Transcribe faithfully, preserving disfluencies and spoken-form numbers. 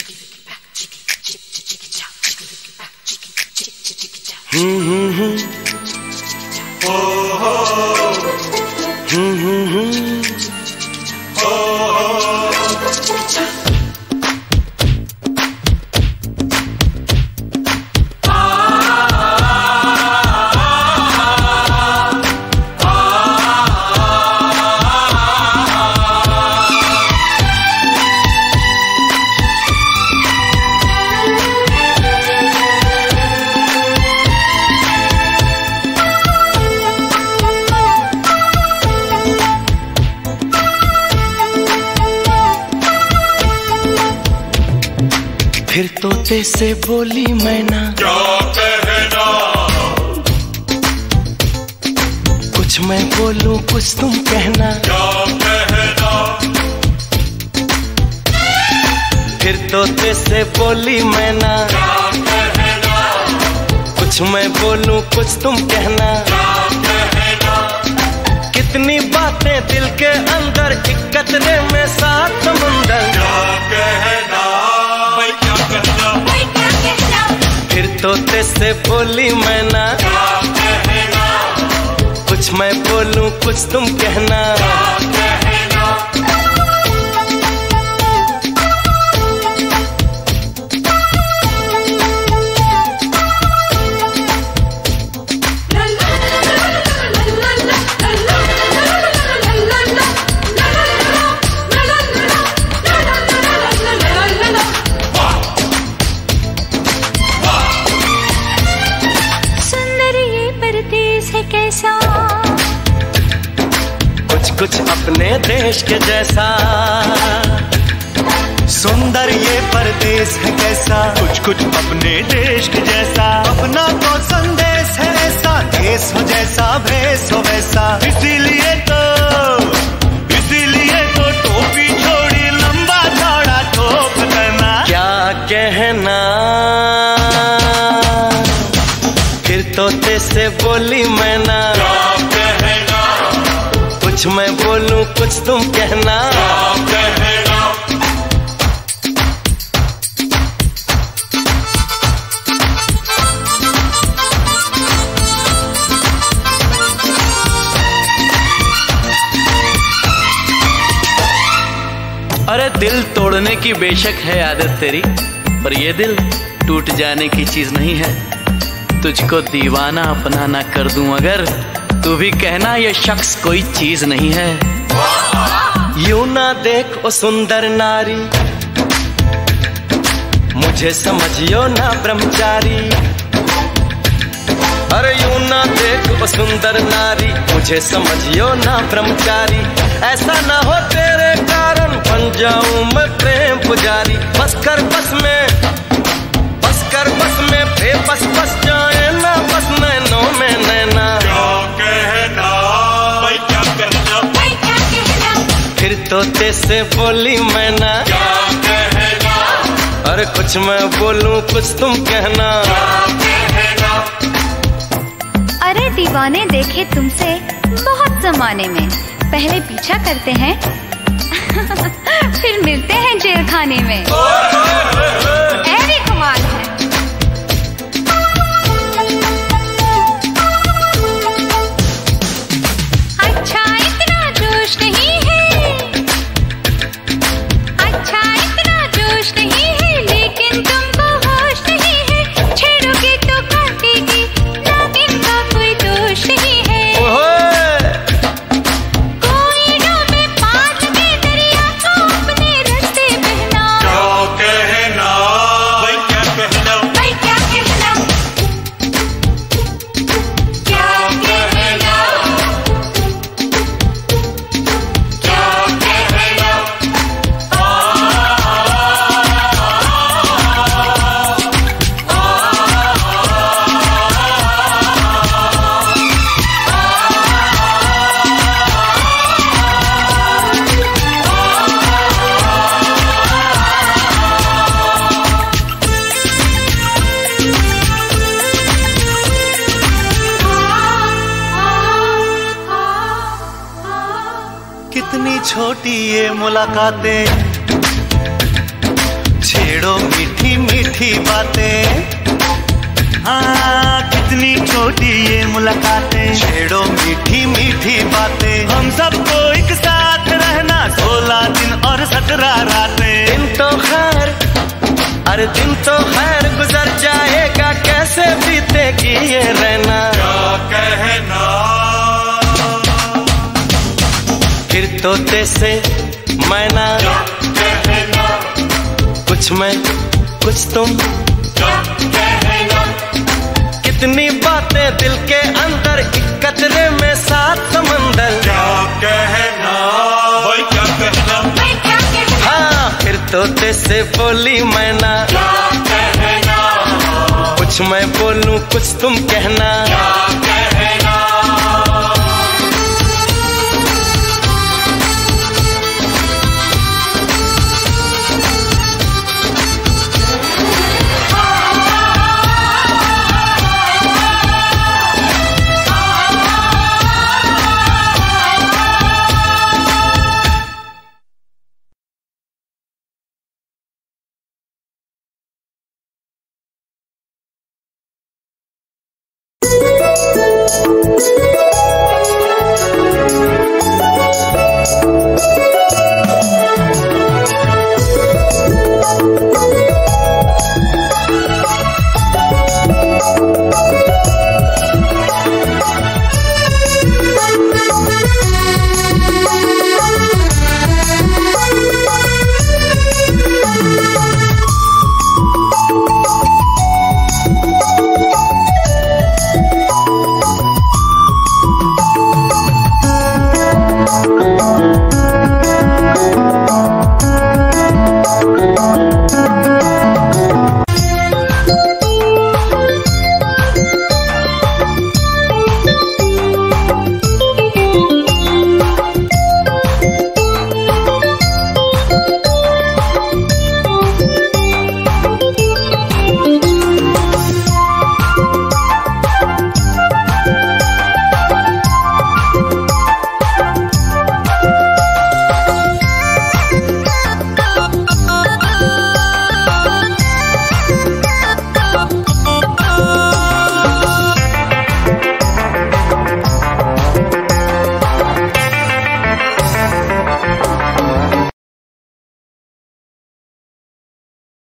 फिर तोते से बोली मैना, क्या कहना? कुछ मैं बोलूं कुछ तुम कहना, क्या कहना? फिर तोते से बोली मैना, क्या कहना? कुछ मैं बोलूं कुछ तुम कहना, क्या कहना? कितनी बातें दिल के अंदर, एक कतरे में सात समुंदर। क्या कहना? भाई क्या कहना? भाई क्या कहना? फिर तोते से बोली मैना, क्या कहना? कुछ मैं बोलूं कुछ तुम कहना, कैसा कुछ कुछ अपने देश के जैसा। सुंदर ये परदेश है कैसा, कुछ कुछ अपने देश के जैसा। अपना तो संदेश है ऐसा, देश हो जैसा भेष हो वैसा। इसीलिए तो इसीलिए तो टोपी छोड़ी लंबा चौड़ा टोप देना। क्या कहना? फिर तोते से बोली मैना, क्या कहना? कुछ मैं बोलूं कुछ तुम कहना, क्या कहना? अरे दिल तोड़ने की बेशक है आदत तेरी, पर ये दिल टूट जाने की चीज नहीं है। तुझको दीवाना अपना ना कर दूं अगर, तू भी कहना ये शख्स कोई चीज नहीं है। यूं ना देख ओ सुंदर नारी, मुझे समझियो ना ब्रह्मचारी। अरे यूं ना देख ओ सुंदर नारी, मुझे समझियो ना ब्रह्मचारी। ऐसा ना हो तेरे कारण बन जाऊं मैं प्रेम पुजारी। बस कर बस में बस कर बस में बेबस बस जाए ना बस नैनों में नैना। क्या कहना? भाई क्या कहना? भाई क्या कहना? फिर तोते से बोली मैना, क्या कहना? अरे कुछ मैं बोलूं कुछ तुम कहना। अरे दीवाने देखे तुमसे बहुत जमाने में, पहले पीछा करते हैं फिर मिलते हैं जेल खाने में। ऐसी कमाल है। अच्छा इतना जोश नहीं है, अच्छा इतना जोश नहीं है, लेकिन तुमको होश नहीं है। छेड़ोगे तो काटेगी, नागिन का कोई दोष नहीं है। कोई डूबे पार लगे दरिया को अपने रास्ते बहना। क्या कहना? भाई क्या कहना? भाई क्या कहना? क्या कहना? क्या कहना? कितनी छोटी ये मुलाकातें, छेड़ो मीठी बातें, हाँ कितनी छोटी ये मुलाकातें, छेड़ो मीठी मीठी बातें, हम सबको एक साथ रहना सोलह दिन और सत्रह रातें। दिन तो खैर, अरे दिन तो खैर गुजर जाएगा, कैसे बीतेगी ये रहना। क्या कहना, फिर तोते से मैना, क्या कहना, कुछ मैं कुछ तुम, क्या कहना, कितनी बातें दिल के अंदर, एक कतरे में सात समंदर। क्या कहना, भाई क्या कहना, मैं क्या कहना, हाँ फिर तोते से बोली मैना, क्या कहना, कुछ मैं बोलूं कुछ तुम कहना। क्या कहना। Thank you.